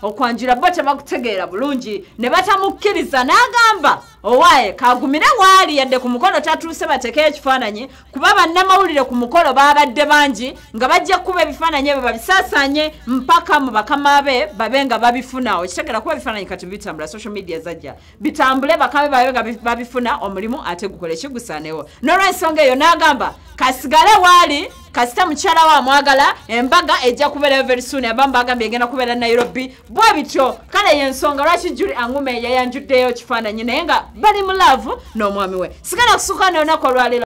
okwanjira bo tebakutegeera bulungi ne batamukkiriza n'agamba owaaye kagumire waali yadde ku mukolo tatuuse batekeyo ekifaananyi kuba bannamawulire ku mukolo baabadde bangi nga bajja kuba ebifaananyi ebyo babisaasaanye mpaka mu bakama be babe nga babifuna okitegeera kuba ebifaananyi kati bitambula social media zajja bitambule bakama be babe nga babifuna omulimu ate gukola ekigusaanewo n'olw'ensonga eyo n'agamba kasigale waali kasita mukyala wa mwagala embaga ejja kubeera very soon abamba agambye egenda kubeera Nairobi bwe bityo kale yensonga lwaki Julie Angume yayanjuddeyo kifaananyi naye nga bali mu love n'omwami we sigala kusukana olunaku olwaleero